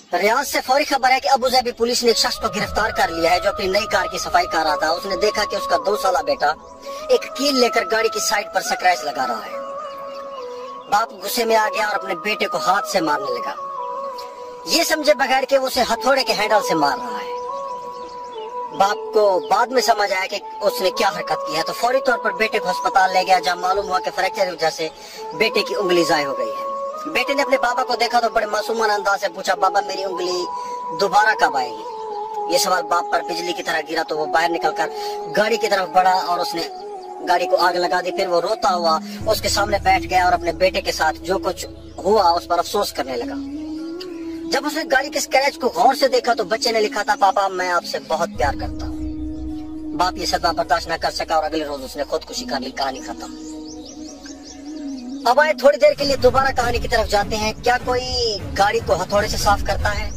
रियाज से फौरी खबर है कि अबू धाबी पुलिस ने एक शख्स को गिरफ्तार कर लिया है जो अपनी नई कार की सफाई कर रहा था। उसने देखा कि उसका 2 साला बेटा एक कील लेकर गाड़ी की साइड पर स्क्रैच लगा रहा है। बाप गुस्से में आ गया और अपने बेटे को हाथ से मारने लगा। ये समझे बगैर कि वो उसे हथौड़े के हैंडल से मार रहा है। बाप को बाद में समझ आया कि उसने क्या हरकत की है, तो फौरी तौर पर बेटे को अस्पताल ले गया, जहां मालूम हुआ कि फ्रैक्चर की वजह से बेटे की उंगली ज़ाय हो गई है। बेटे ने अपने बाबा को देखा तो बड़े मासूमाना अंदाज से पूछा, बाबा मेरी उंगली दोबारा कब आएगी? ये सवाल बाप पर बिजली की तरह गिरा तो वो बाहर निकलकर गाड़ी की तरफ बढ़ा और उसने गाड़ी को आग लगा दी। फिर वो रोता हुआ उसके सामने बैठ गया और अपने बेटे के साथ जो कुछ हुआ उस पर अफसोस करने लगा। जब उसने गाड़ी के स्क्रैच को गौर से देखा तो बच्चे ने लिखा था, पापा मैं आपसे बहुत प्यार करता हूँ। बाप ये सदमा बर्दाश्त न कर सका और अगले रोज उसने खुदकुशी कर ली। कहानी खत्म। अब आए थोड़ी देर के लिए दोबारा कहानी की तरफ जाते हैं। क्या कोई गाड़ी को हथौड़े से साफ करता है?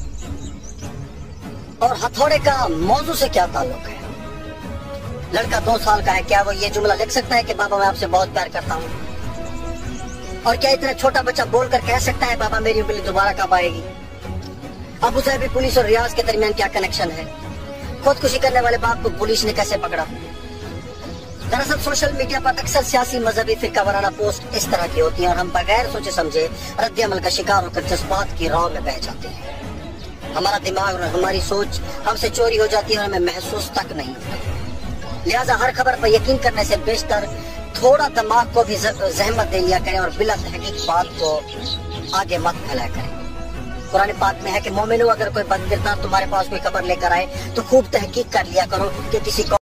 और हथौड़े का मौजू से क्या ताल्लुक है? लड़का 2 साल का है, क्या वो ये जुमला लिख सकता है कि बाबा मैं आपसे बहुत प्यार करता हूँ? और क्या इतना छोटा बच्चा बोलकर कह सकता है बाबा मेरी उंगली दोबारा कब आएगी? अबू धाबी पुलिस और रियाज के दरमियान क्या कनेक्शन है? खुदकुशी करने वाले बाप को पुलिस ने कैसे पकड़ा? दरअसल सोशल मीडिया पर अक्सर सियासी मजहबी फिरका वाराना पोस्ट इस तरह की होती हैं और हम बगैर सोचे समझे रद्द-ए-अमल का शिकार होकर जज्बात की राह में बह जाते हैं। हमारा दिमाग और हमारी सोच हमसे चोरी हो जाती है और हमें महसूस तक नहीं होता। लिहाजा हर खबर पर यकीन करने से बेशतर थोड़ा दिमाग को भी जहमत दे लिया करें और बिला तहकीक बात को आगे मत फैलाया करें। कुरान पाक में है कि मोमिनो अगर कोई बदकिरदार तुम्हारे पास कोई खबर लेकर आए तो खूब तहकीक कर लिया करो कि किसी को